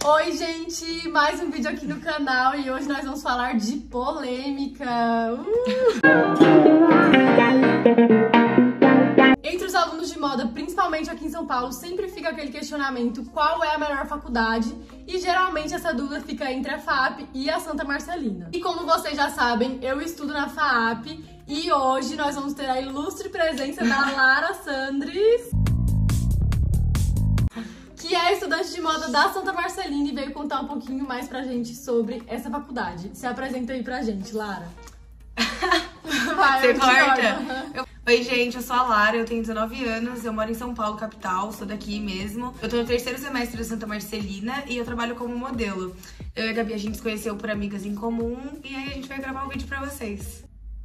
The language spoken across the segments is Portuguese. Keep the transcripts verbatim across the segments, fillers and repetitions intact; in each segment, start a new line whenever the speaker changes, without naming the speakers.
Oi, gente! Mais um vídeo aqui no canal e hoje nós vamos falar de polêmica. Uh! Entre os alunos de moda, principalmente aqui em São Paulo, sempre fica aquele questionamento: qual é a melhor faculdade? E geralmente essa dúvida fica entre a F A A P e a Santa Marcelina. E como vocês já sabem, eu estudo na F A A P e hoje nós vamos ter a ilustre presença da Lara Sandres, que é estudante de moda da Santa Marcelina e veio contar um pouquinho mais pra gente sobre essa faculdade. Se apresenta aí pra gente, Lara. Vai,
Você corta? Eu... Oi, gente, eu sou a Lara, eu tenho dezenove anos, eu moro em São Paulo, capital, sou daqui mesmo. Eu tô no terceiro semestre da Santa Marcelina e eu trabalho como modelo. Eu e a Gabi, a gente se conheceu por amigas em comum e aí a gente vai gravar um vídeo pra vocês.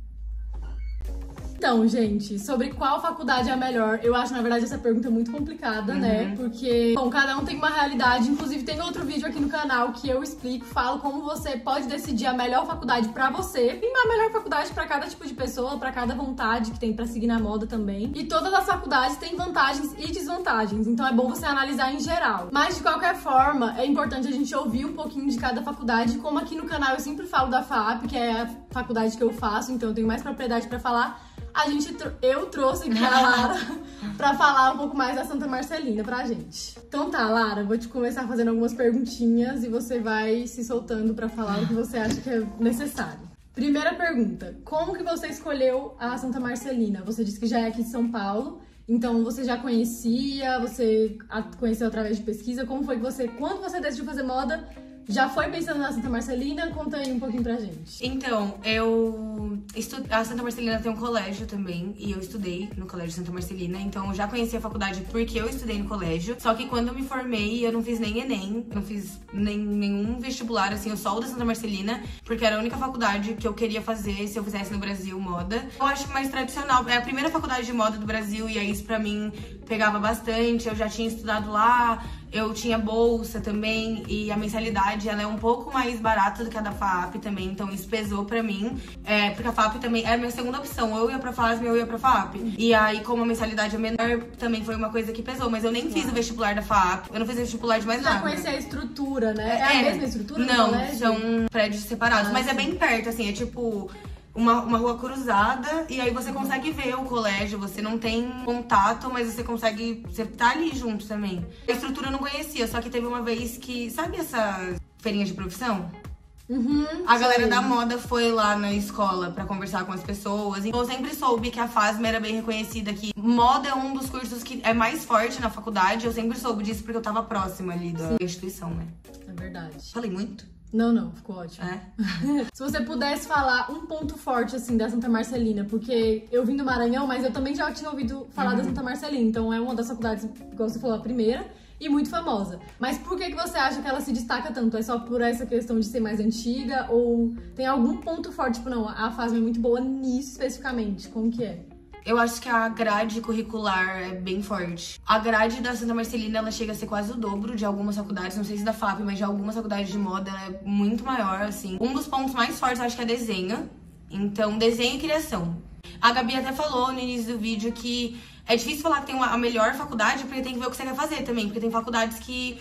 Então, gente, sobre qual faculdade é a melhor, eu acho, na verdade, essa pergunta é muito complicada, uhum. né? Porque, bom, cada um tem uma realidade. Inclusive, tem outro vídeo aqui no canal que eu explico, falo como você pode decidir a melhor faculdade pra você. Tem uma melhor faculdade pra cada tipo de pessoa, pra cada vontade que tem pra seguir na moda também. E todas as faculdades têm vantagens e desvantagens, então é bom você analisar em geral. Mas, de qualquer forma, é importante a gente ouvir um pouquinho de cada faculdade. Como aqui no canal eu sempre falo da F A A P, que é a faculdade que eu faço, então eu tenho mais propriedade pra falar. A gente, eu trouxe aqui a Lara pra falar um pouco mais da Santa Marcelina pra gente. Então tá, Lara, vou te começar fazendo algumas perguntinhas e você vai se soltando pra falar o que você acha que é necessário. Primeira pergunta, como que você escolheu a Santa Marcelina? Você disse que já é aqui de São Paulo, então você já conhecia, você a conheceu através de pesquisa. Como foi que você, quando você decidiu fazer moda, já foi pensando na Santa Marcelina? Conta aí um pouquinho pra gente.
Então, eu... Estu... A Santa Marcelina tem um colégio também, e eu estudei no Colégio Santa Marcelina, então eu já conheci a faculdade porque eu estudei no colégio. Só que quando eu me formei, eu não fiz nem Enem, eu não fiz nem, nenhum vestibular, assim, eu só o da Santa Marcelina, porque era a única faculdade que eu queria fazer se eu fizesse no Brasil moda. Eu acho mais tradicional, é a primeira faculdade de moda do Brasil, e aí isso pra mim pegava bastante, eu já tinha estudado lá, eu tinha bolsa também, e a mensalidade ela é um pouco mais barata do que a da F A A P também, então isso pesou pra mim, é, porque a F A A P também era a minha segunda opção, ou eu ia pra F A S M ou eu ia pra F A A P. E aí, como a mensalidade é menor, também foi uma coisa que pesou, mas eu nem fiz o vestibular da F A A P, eu não fiz vestibular de mais nada.
Já conheci a estrutura, né? É, é a mesma estrutura do
Não,
colégio?
São prédios separados, ah, mas sim. É bem perto, assim, é tipo... Uma, uma rua cruzada, e aí você consegue ver o colégio, você não tem contato, mas você consegue, você tá ali junto também. A estrutura eu não conhecia, só que teve uma vez que, sabe essas feirinhas de profissão?
Uhum,
a galera sim. da moda foi lá na escola pra conversar com as pessoas. Então eu sempre soube que a F A S M era bem reconhecida aqui. Moda é um dos cursos que é mais forte na faculdade, eu sempre soube disso porque eu tava próxima ali da sim. instituição, né?
É verdade.
Falei muito?
Não, não, ficou ótimo.
É?
Se você pudesse falar um ponto forte, assim, da Santa Marcelina, porque eu vim do Maranhão, mas eu também já tinha ouvido falar uhum. da Santa Marcelina, então é uma das faculdades, igual você falou, a primeira, e muito famosa. Mas por que que você acha que ela se destaca tanto? É só por essa questão de ser mais antiga, ou tem algum ponto forte, tipo, não, a F A S M é muito boa nisso especificamente, como que é?
Eu acho que a grade curricular é bem forte. A grade da Santa Marcelina, ela chega a ser quase o dobro de algumas faculdades, não sei se da F A A P, mas de algumas faculdades de moda, ela é muito maior, assim. Um dos pontos mais fortes, eu acho que é desenho. Então, desenho e criação. A Gabi até falou no início do vídeo que é difícil falar que tem uma, a melhor faculdade, porque tem que ver o que você quer fazer também, porque tem faculdades que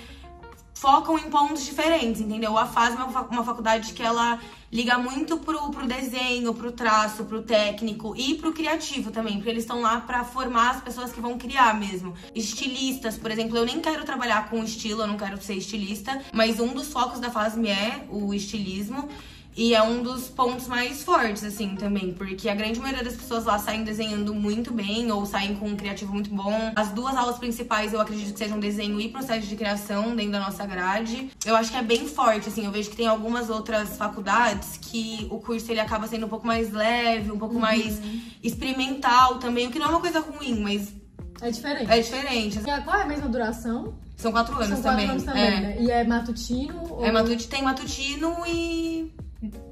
focam em pontos diferentes, entendeu? A F A S M é uma faculdade que ela liga muito pro, pro desenho, pro traço, pro técnico e pro criativo também, porque eles estão lá pra formar as pessoas que vão criar mesmo. Estilistas, por exemplo, eu nem quero trabalhar com estilo, eu não quero ser estilista, mas um dos focos da F A S M é o estilismo. E é um dos pontos mais fortes, assim, também, porque a grande maioria das pessoas lá saem desenhando muito bem ou saem com um criativo muito bom. As duas aulas principais eu acredito que sejam desenho e processo de criação dentro da nossa grade. Eu acho que é bem forte, assim, eu vejo que tem algumas outras faculdades que o curso ele acaba sendo um pouco mais leve, um pouco uhum. mais experimental também, o que não é uma coisa ruim, mas...
É diferente.
É diferente.
E qual é a mesma duração?
São quatro anos
São quatro
também.
anos também,
é.
né? E é matutino? Ou...
É matutino, tem matutino e...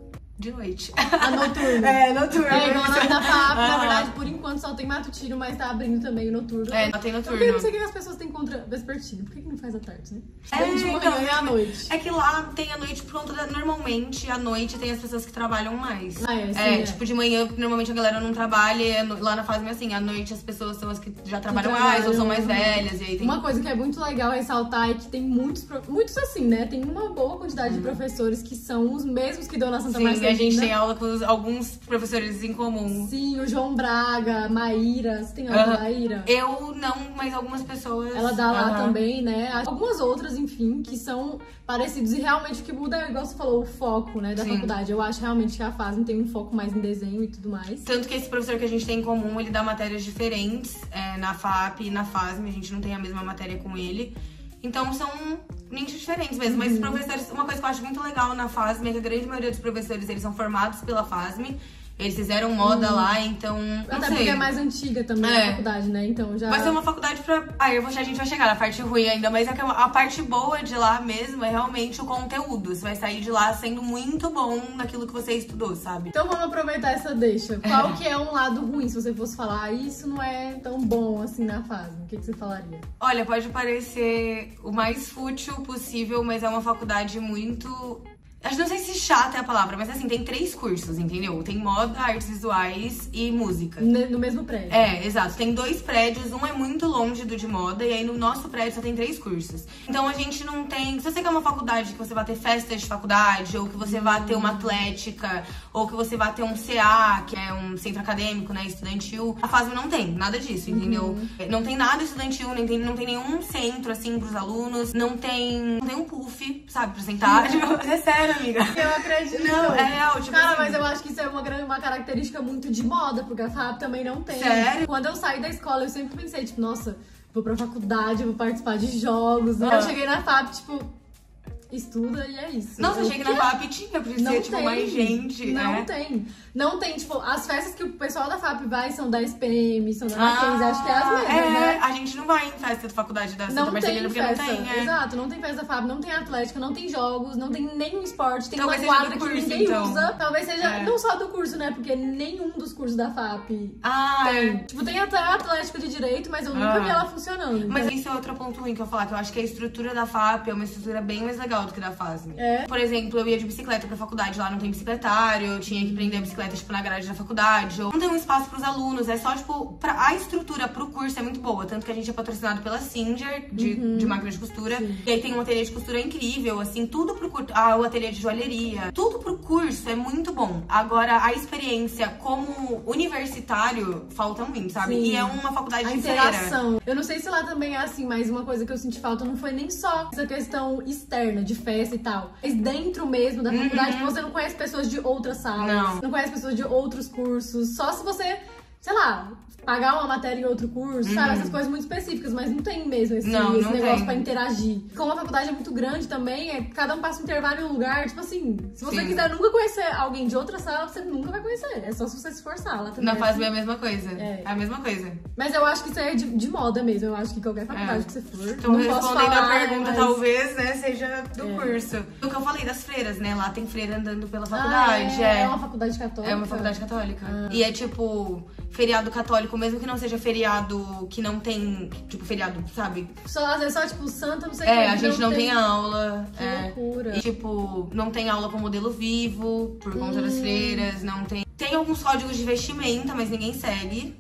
de noite.
A noturna.
É, noturna.
É, igual na, na F A P, na verdade, por enquanto só tem matutino, mas tá abrindo também o noturno.
É, não tem noturno.
Eu não sei o que as pessoas têm contra vespertino. Por que, que não faz à tarde, né?
É,
Tem de manhã
então,
e à noite.
É que lá tem a noite por conta da... Normalmente, à noite tem as pessoas que trabalham mais.
Ah, é, sim,
é,
é.
tipo, de manhã, normalmente a galera não trabalha. E lá na fase, assim, à noite as pessoas são as que já trabalham
Que
mais ou são
trabalham.
mais velhas. E aí tem...
Uma coisa que é muito legal ressaltar é que tem muitos, pro- muitos assim, né? Tem uma boa quantidade de professores que são os mesmos que dão na Santa
Sim,
Marcelina.
a gente tem aula com os- alguns professores em comum.
Sim, o João Braga, Maíra. Você tem aula
Aham.
da Maíra?
Eu não, mas algumas pessoas...
Ela dá lá
Aham.
também, né? Algumas outras, enfim, que são parecidos. E realmente o que muda é, igual você falou, o foco, né, da
Sim.
faculdade. Eu acho realmente que a FASM tem um foco mais em desenho e tudo mais.
Tanto que esse professor que a gente tem em comum, ele dá matérias diferentes é, na F A P e na FASM, a gente não tem a mesma matéria com ele. Então são nichos diferentes mesmo. Mas os professores, uma coisa que eu acho muito legal na FASM é que a grande maioria dos professores, eles são formados pela FASM. Eles fizeram moda
Hum.
lá, então não
Até
sei.
porque é mais antiga também
É.
a faculdade, né? Então já...
Vai ser uma faculdade pra... Ah, eu vou... a gente vai chegar na parte ruim ainda, mas é que a parte boa de lá mesmo é realmente o conteúdo. Você vai sair de lá sendo muito bom naquilo que você estudou, sabe?
Então vamos aproveitar essa deixa. Qual que é um lado ruim, se você fosse falar, ah, isso não é tão bom assim na FASM? O que, que você falaria?
Olha, pode parecer o mais fútil possível, mas é uma faculdade muito... Acho que não sei se chata é a palavra, mas assim, tem três cursos, entendeu? Tem moda, artes visuais e música.
Ne- No mesmo prédio.
É, exato. Tem dois prédios, um é muito longe do de moda, e aí no nosso prédio só tem três cursos. Então a gente não tem... Se você quer uma faculdade que você vai ter festas de faculdade, ou que você vai ter uma atlética, ou que você vai ter um C A, que é um centro acadêmico, né, estudantil, a FASM não tem nada disso, entendeu? Não tem nada estudantil, nem tem, não tem nenhum centro, assim, pros alunos, não tem, não tem um puff, sabe, pra sentar. Tipo, é sério, amiga.
Eu acredito.
Não, é real, tipo
Cara,
assim...
mas eu acho que isso é uma, gran- uma característica muito de moda, porque a F A P também não tem.
Sério?
Quando eu saí da escola, eu sempre pensei, tipo, nossa, vou pra faculdade, eu vou participar de jogos. E
Ah.
eu cheguei na F A P, tipo, estuda e é isso.
Nossa,
eu
achei que na F A P tinha, podia ser, tipo, mais gente,
Não
né?
tem. Não tem, tipo, as festas que o pessoal da F A P vai são da S P M, são da
Ah,
Mackenzie, acho que é as mesmas,
é,
né?
a gente não vai em festa da faculdade da Santa
Não tem
Marcelina porque
festa,
não tem, é.
exato, não tem festa da F A P, não tem atlética, não tem jogos, não tem nenhum esporte, tem
Talvez
uma
seja
quadra
do curso,
que ninguém
então.
usa. Talvez seja,
É.
não só do curso, né, porque nenhum dos cursos da F A P
Ah,
tem.
é.
Tipo, tem até a atlética de direito, mas eu nunca
Ah.
vi ela funcionando.
Mas
então-
isso é outro ponto ruim que eu ia falar, que eu acho que a estrutura da F A P é uma estrutura bem mais legal do que da FASM.
É.
Por exemplo, eu ia de bicicleta pra faculdade, lá não tem bicicletário, eu tinha que prender a bicicleta, tipo, na grade da faculdade. Ou não tem um espaço pros alunos, é só, tipo, pra... a estrutura pro curso é muito boa. Tanto que a gente é patrocinado pela Singer, de, de máquina de costura.
Sim.
E aí tem um ateliê de costura incrível, assim, tudo pro curso. Ah, o ateliê de joalheria. Tudo pro curso é muito bom. Agora, a experiência como universitário falta muito, sabe?
Sim.
E é uma faculdade
A
de feira.
interação. Eu não sei se lá também é assim, mas uma coisa que eu senti falta não foi nem só essa questão externa, de festa e tal. Mas dentro mesmo da faculdade, que você não conhece pessoas de outras salas.
Não.
Não conhece pessoas de outros cursos. Só se você, sei lá, pagar uma matéria em outro curso, sabe? Essas coisas muito específicas, mas não tem mesmo esse,
Não,
esse
não
negócio
tem.
pra interagir. Como a faculdade é muito grande também, é, cada um passa um intervalo em um lugar. Tipo assim, se você
Sim.
quiser nunca conhecer alguém de outra sala, você nunca vai conhecer. É só se você se esforçar lá também.
Na
é
FASM é
assim.
a mesma coisa.
É.
É a mesma coisa.
Mas eu acho que isso aí é de, de moda mesmo. Eu acho que qualquer faculdade
É.
que você for.
Então,
não posso
respondendo
falar,
a pergunta,
mas...
talvez, né, seja do
É.
curso. O que eu falei das freiras, né? Lá tem freira andando pela
Ah,
faculdade.
é, é uma faculdade católica.
É uma faculdade católica.
Ah.
E é tipo, feriado católico, mesmo que não seja feriado que não tem, tipo, feriado, sabe?
Só, às vezes só, tipo, santa, não sei o
É,
que,
a gente não tem aula.
Que
é.
loucura.
E, tipo, não tem aula com modelo vivo, por conta
Hum.
das freiras, não tem... Tem alguns códigos de vestimenta, mas ninguém segue.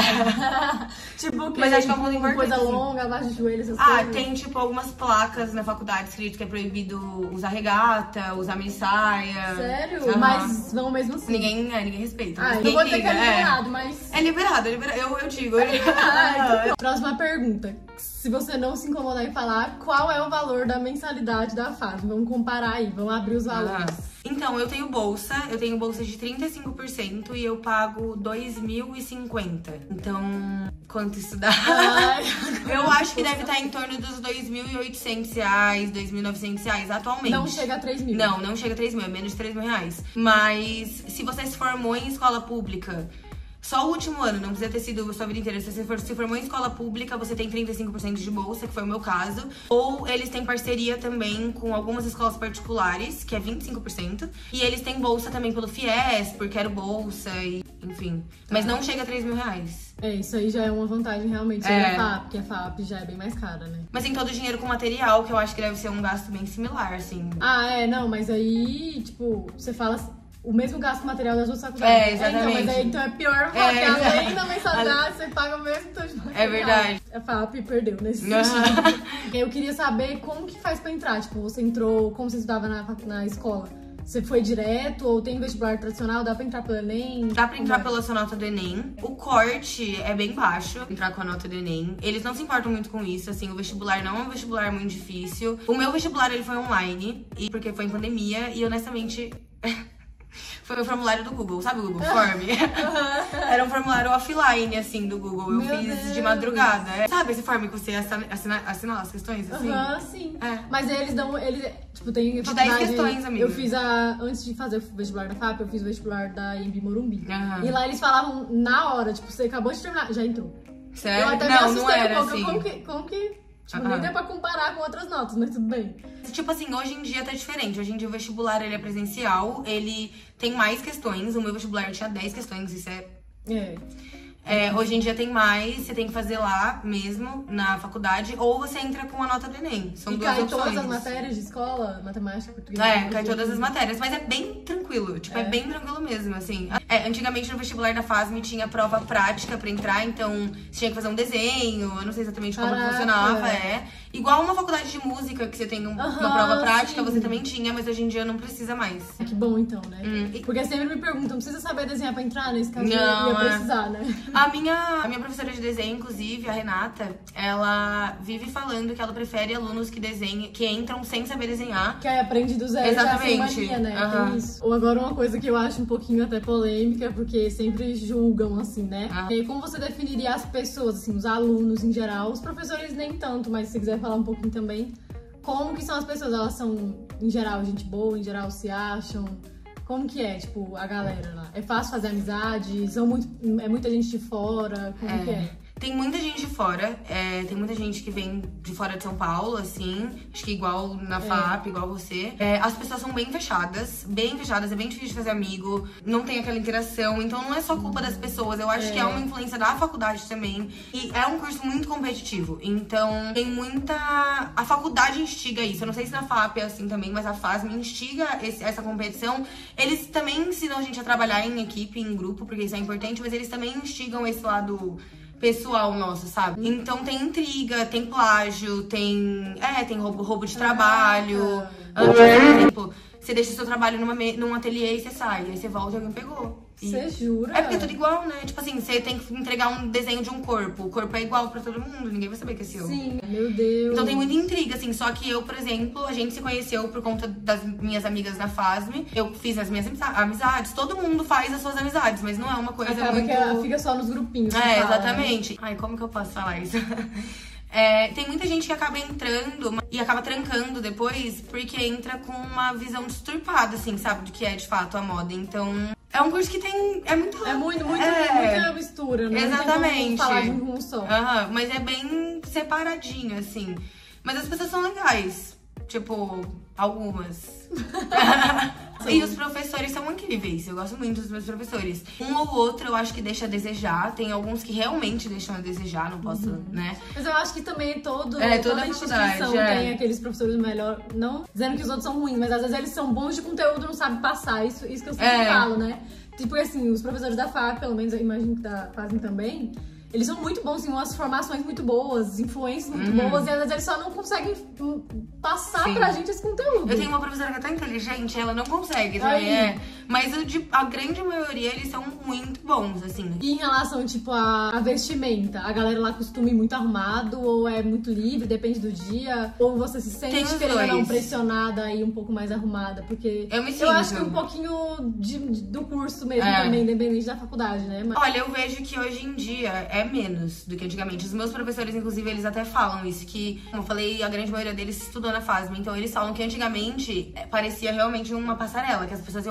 tipo, que
Mas acho que é um ponto importante,
coisa
assim.
longa, abaixo do joelho, essas
Ah,
coisas.
tem, tipo, algumas placas na faculdade escrito que é proibido usar regata, usar mini saia.
Sério?
Aham.
Mas vão mesmo assim.
Ninguém, é, ninguém respeita.
Ah,
mas
eu
quem
não vou dizer que
liga,
é liberado, mas...
É liberado, é liberado. Eu, eu digo.
Ah, então... Próxima pergunta. Se você não se incomodar em falar, qual é o valor da mensalidade da FASM? Vamos comparar aí, vamos abrir os valores.
Ah. Então, eu tenho bolsa, eu tenho bolsa de trinta e cinco por cento e eu pago dois mil e cinquenta. Então, quanto isso dá?
Ai,
Eu acho que deve estar em torno dos dois mil e oitocentos reais, dois mil e novecentos reais atualmente.
não chega a três mil.
Não, não chega a três mil, é menos de três mil reais. Mas se você se formou em escola pública, Só o último ano, não precisa ter sido a sua vida inteira. Se você for, se formou em escola pública, você tem trinta e cinco por cento de bolsa, que foi o meu caso. Ou eles têm parceria também com algumas escolas particulares, que é vinte e cinco por cento. E eles têm bolsa também pelo FIES, porque era bolsa, e enfim. Mas não chega a três mil reais.
É, isso aí já é uma vantagem realmente sobre é. a F A P, porque a F A P já é bem mais cara, né?
Mas tem todo o dinheiro com material, que eu acho que deve ser um gasto bem similar, assim.
Ah, é, não, mas aí, tipo, você fala assim, o mesmo gasto com material das duas faculdades.
É, exatamente.
É, então, mas aí então é pior, porque é, além da mensalidade, você paga o mesmo tanto de material.
É verdade.
A F A P perdeu nesse sentido. Eu queria saber como que faz pra entrar. Tipo, você entrou, como você estudava na, na escola? Você foi direto ou tem vestibular tradicional? Dá pra entrar pelo Enem?
Dá pra entrar pela sua nota do Enem. O corte é bem baixo, entrar com a nota do Enem. Eles não se importam muito com isso, assim, o vestibular não é um vestibular muito difícil. O meu vestibular, ele foi online, e porque foi em pandemia, e honestamente... Foi o formulário do Google, sabe o Google Form? Era um formulário offline, assim, do Google. Eu Meu fiz Deus. de madrugada. Sabe esse form que você assina, assina, assina as questões, assim?
Aham, uhum, sim.
É.
Mas eles dão... Eles, tipo, tem...
De dez questões, amiga.
Eu fiz a... Antes de fazer o vestibular da F A P, eu fiz o vestibular da I M B Morumbi.
Uhum.
E lá eles falavam na hora, tipo, você acabou de terminar, já entrou.
Sério?
Eu até
não,
me assustei
não era
um pouco.
assim.
Como que... Como que Tipo,
uh-huh.
nem dá pra comparar com outras notas, mas tudo bem.
Tipo assim, hoje em dia tá diferente. Hoje em dia o vestibular, ele é presencial, ele tem mais questões. O meu vestibular tinha dez questões, isso é...
É.
É, hoje em dia tem mais, você tem que fazer lá mesmo, na faculdade, ou você entra com a nota do Enem. São
e
duas
cai
opções.
todas as matérias de escola? Matemática, português?
É, cai todas as matérias, mas é bem tranquilo, tipo, é, é bem tranquilo mesmo, assim. É, antigamente no vestibular da FASM tinha prova prática pra entrar, então você tinha que fazer um desenho, eu não sei exatamente como
Caraca.
funcionava, é. Igual uma faculdade de música, que você tem um,
uhum,
uma prova prática,
sim.
você também tinha, mas hoje em dia não precisa mais.
Que bom, então, né?
Hum, e...
Porque sempre me perguntam, precisa saber desenhar pra entrar? Nesse caso,
não,
ia precisar, é. né?
A minha, a minha professora de desenho, inclusive, a Renata, ela vive falando que ela prefere alunos que desenham, que entram sem saber desenhar.
Que aí aprende do zero,
exatamente.
já sem mania, né?
Uhum.
Tem isso. Ou agora uma coisa que eu acho um pouquinho até polêmica, porque sempre julgam, assim, né? Uhum. E como você definiria as pessoas, assim, os alunos em geral? Os professores nem tanto, mas se você quiser falar um pouquinho também. Como que são as pessoas? Elas são, em geral, gente boa? Em geral, se acham? Como que é, tipo, a galera lá? É fácil fazer amizade? São muito, é muita gente de fora? Como
é.
que é?
Tem muita gente de fora, é, tem muita gente que vem de fora de São Paulo, assim, acho que igual na F A P, é. igual você. É, as pessoas são bem fechadas, bem fechadas, é bem difícil de fazer amigo, não tem aquela interação, então não é só culpa das pessoas, eu acho é. que é uma influência da faculdade também. E é um curso muito competitivo, então tem muita... A faculdade instiga isso, eu não sei se na F A P é assim também, mas a FASM instiga esse, essa competição. Eles também ensinam a gente a trabalhar em equipe, em grupo, porque isso é importante, mas eles também instigam esse lado... pessoal nosso, sabe? Então tem intriga, tem plágio, tem... É, tem roubo, roubo de trabalho. Ah, por exemplo, você deixa o seu trabalho numa, num ateliê e você sai. Aí você volta e alguém pegou.
Você jura?
É porque é tudo igual, né? Tipo assim, você tem que entregar um desenho de um corpo. O corpo é igual pra todo mundo, ninguém vai saber que é seu.
Sim, meu Deus.
Então tem muita intriga, assim. Só que eu, por exemplo, a gente se conheceu por conta das minhas amigas na FASM. Eu fiz as minhas amizades. Todo mundo faz as suas amizades, mas não é uma coisa
Acaba
muito...
que fica só nos grupinhos.
É, exatamente. Né? Ai, como que eu posso falar isso? É, tem muita gente que acaba entrando e acaba trancando depois porque entra com uma visão disturpada, assim, sabe? Do que é de fato a moda. Então, é um curso que tem... É muito...
É muito, muito,
é,
muita mistura, né?
Exatamente.
Não tem como falar de um só.
Uhum, mas é bem separadinho, assim. Mas as pessoas são legais. Tipo, algumas. E os professores são incríveis, eu gosto muito dos meus professores. Um ou outro eu acho que deixa a desejar, tem alguns que realmente deixam a desejar, não posso, uhum. né?
Mas eu acho que também todo,
é,
toda,
toda
instituição
é.
tem aqueles professores melhor, não dizendo que os outros são ruins, mas às vezes eles são bons de conteúdo e não sabem passar, isso, isso que eu sempre é. falo, né? Tipo assim, os professores da F A P, pelo menos eu imagino que da FASM também, eles são muito bons, têm umas formações muito boas, influências muito uhum. boas, e às vezes eles só não conseguem passar Sim. pra gente esse conteúdo.
Eu tenho uma professora que é tão inteligente, ela não consegue, sabe? É. Mas a, a grande maioria, eles são muito bons, assim.
E em relação, tipo, a, a vestimenta? A galera lá costuma ir muito arrumado, ou é muito livre, depende do dia? Ou você se sente querendo dar uma pressionada e um pouco mais arrumada? Porque
eu me sinto.
Eu acho que um pouquinho de, de, do curso mesmo é. também, independente da faculdade, né? Mas...
Olha, eu vejo que hoje em dia é menos do que antigamente. Os meus professores, inclusive, eles até falam isso, que, como eu falei, a grande maioria deles estudou na FASM, então eles falam que antigamente parecia realmente uma passarela, que as pessoas iam muito mais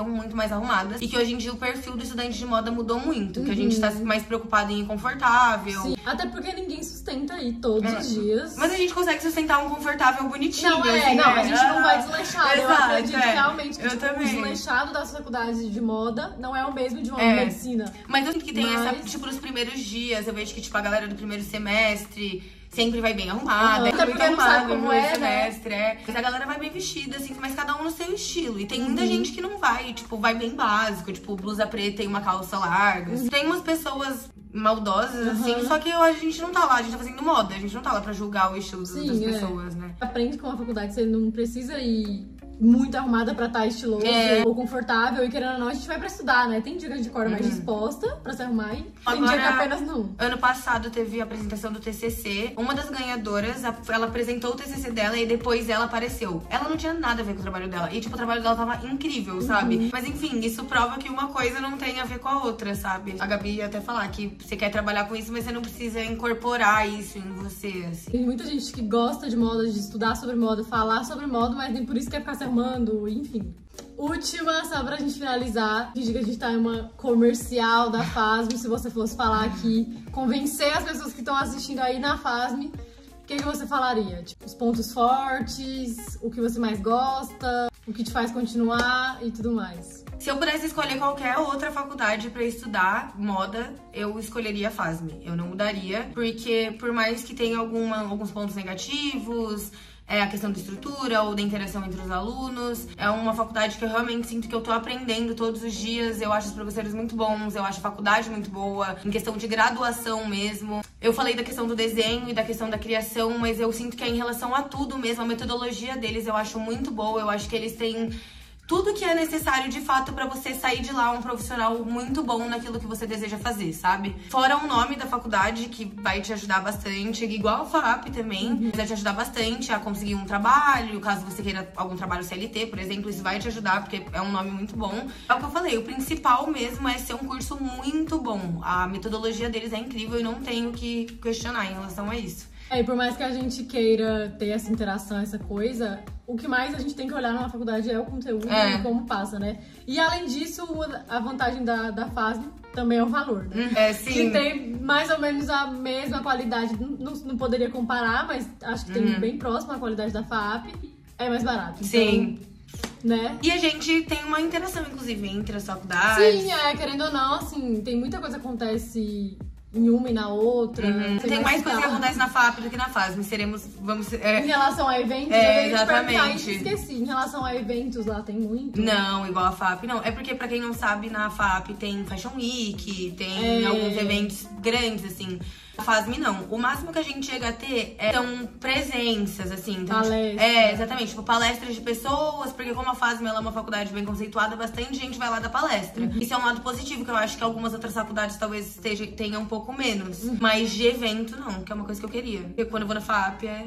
mais arrumadas. E que hoje em dia o perfil do estudante de moda mudou muito. Uhum. Que a gente tá mais preocupado em ir confortável.
Sim, até porque ninguém sustenta aí todos é. os dias.
Mas a gente consegue sustentar um confortável bonitinho.
Não, é,
assim,
não,
né?
a gente não vai desleixar.
Exato,
eu acredito
é.
realmente que
eu
tipo,
também.
o desleixado das faculdades de moda não é o mesmo de uma
é.
medicina.
Mas eu sinto que tem
Mas...
essa, tipo, nos primeiros dias, eu vejo que, tipo, a galera do primeiro semestre sempre vai bem arrumada.
Uhum. Até porque não sabe como é,
semestre,
né?
é. Mas a galera vai bem vestida, assim, mas cada um no seu estilo. E tem muita uhum. gente que não vai, tipo, vai bem básico, tipo, blusa preta e uma calça larga. Uhum. Tem umas pessoas maldosas, uhum. assim, só que a gente não tá lá, a gente tá fazendo moda, a gente não tá lá pra julgar o estilo Sim, das
é.
pessoas, né?
Aprende com a faculdade, você não precisa ir muito arrumada pra estar estiloso
é.
ou confortável. E querendo ou não, a gente vai pra estudar, né? Tem dia que a gente acorda mais uhum. disposta pra se arrumar e tem
Agora,
dia que apenas não.
Ano passado teve a apresentação do T C C. Uma das ganhadoras, ela apresentou o T C C dela e depois ela apareceu. Ela não tinha nada a ver com o trabalho dela. E, tipo, o trabalho dela tava incrível, sabe? Uhum. Mas, enfim, isso prova que uma coisa não tem a ver com a outra, sabe? A Gabi ia até falar que você quer trabalhar com isso, mas você não precisa incorporar isso em você, assim.
Tem muita gente que gosta de moda, de estudar sobre moda, falar sobre moda, mas nem por isso quer ficar se arrumando, enfim. Última, só pra gente finalizar, que a gente tá em uma comercial da Fasme. Se você fosse falar aqui, convencer as pessoas que estão assistindo aí na Fasme, o que, que você falaria? Tipo, os pontos fortes, o que você mais gosta, o que te faz continuar e tudo mais.
Se eu pudesse escolher qualquer outra faculdade pra estudar moda, eu escolheria a Fasme. Eu não mudaria, porque por mais que tenha alguma, alguns pontos negativos, é a questão da estrutura ou da interação entre os alunos. É uma faculdade que eu realmente sinto que eu tô aprendendo todos os dias. Eu acho os professores muito bons, eu acho a faculdade muito boa, em questão de graduação mesmo. Eu falei da questão do desenho e da questão da criação, mas eu sinto que é em relação a tudo mesmo. A metodologia deles eu acho muito boa, eu acho que eles têm tudo que é necessário, de fato, pra você sair de lá um profissional muito bom naquilo que você deseja fazer, sabe? Fora o nome da faculdade, que vai te ajudar bastante, igual a FAAP também, uhum. vai te ajudar bastante a conseguir um trabalho, caso você queira algum trabalho C L T, por exemplo, isso vai te ajudar, porque é um nome muito bom. É o que eu falei, o principal mesmo é ser um curso muito bom. A metodologia deles é incrível e não tenho o que questionar em relação a isso.
É, e por mais que a gente queira ter essa interação, essa coisa, o que mais a gente tem que olhar numa faculdade é o conteúdo é. e como passa, né? E além disso, a vantagem da, da Fasme também é o valor, né?
É, sim.
Que tem mais ou menos a mesma qualidade, não, não poderia comparar, mas acho que tem uhum. bem próximo a qualidade da FAAP, é mais barato. Então,
sim.
Né?
E a gente tem uma interação, inclusive, entre as faculdades.
Sim, é, querendo ou não, assim, tem muita coisa que acontece em uma e na outra.
Uhum. Tem mais coisa que acontece na FAAP do que na Fasme. Seremos, vamos... É...
Em relação a eventos,
é,
eu
exatamente.
esqueci. Em relação a eventos, lá tem muito?
Não, igual a FAAP, não. É porque, pra quem não sabe, na FAAP tem Fashion Week, tem é... alguns eventos grandes, assim. A Fasme não. O máximo que a gente chega a ter é, são presenças, assim. Então,
palestras.
É, exatamente. Tipo, palestras de pessoas, porque como a Fasme ela é uma faculdade bem conceituada, bastante gente vai lá dar palestra. Uhum. Isso é um lado positivo, que eu acho que algumas outras faculdades talvez esteja, tenham um pouco menos. Uhum. Mas de evento, não, que é uma coisa que eu queria. Porque quando eu vou na FAAP, é...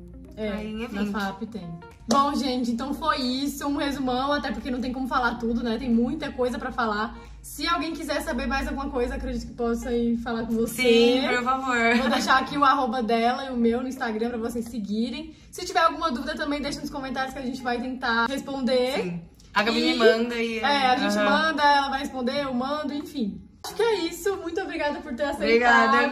É,
aí em evento.
na FAAP tem. Bom, gente, então foi isso, um resumão, até porque não tem como falar tudo, né? Tem muita coisa pra falar. Se alguém quiser saber mais alguma coisa, acredito que possa ir falar com você.
Sim, por favor.
Vou deixar aqui o arroba dela e o meu no Instagram pra vocês seguirem. Se tiver alguma dúvida também, deixa nos comentários que a gente vai tentar responder.
Sim. A Gabi
e...
me manda e...
É, a gente
uhum.
manda, ela vai responder, eu mando, enfim. Acho que é isso. Muito obrigada por ter aceitado.
Obrigada,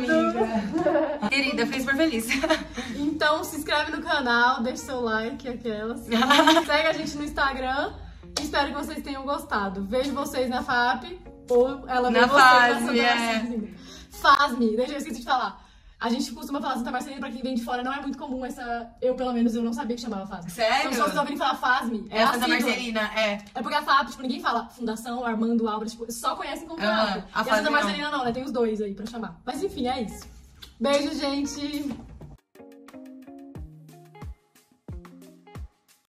amiga. Querida, fiquei super feliz.
Então, se inscreve no canal, deixa seu like, aquelas. Segue a gente no Instagram. Espero que vocês tenham gostado. Vejo vocês na FAAP ou ela vê
na
vocês
Fasme,
na
é.
Fasme. Deixa eu esqueci de falar. A gente costuma falar Santa Marcelina, pra quem vem de fora, não é muito comum essa... Eu, pelo menos, eu não sabia que chamava Fasme.
Sério?
Então, se vocês ouvirem falar Fasme, é,
é
a
Santa Marcelina, é.
É porque a FAAP, tipo, ninguém fala Fundação Armando Álvares, tipo, só conhecem como FAAP.
Uhum. A
e a Santa
não.
Marcelina não, né? Tem os dois aí pra chamar. Mas enfim, é isso. Beijo, gente!